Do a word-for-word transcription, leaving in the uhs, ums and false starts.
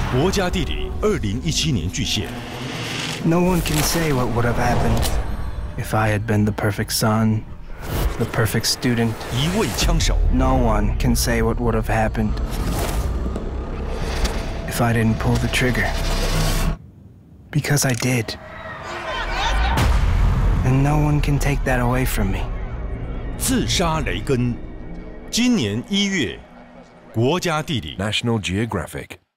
国家地理二零一七年巨献。 No one can say what would have happened if I had been the perfect son, the perfect student. 一位枪手。 No one can say what would have happened if I didn't pull the trigger. Because I did. And no one can take that away from me. 自杀雷根，今年一月，国家地理 National Geographic.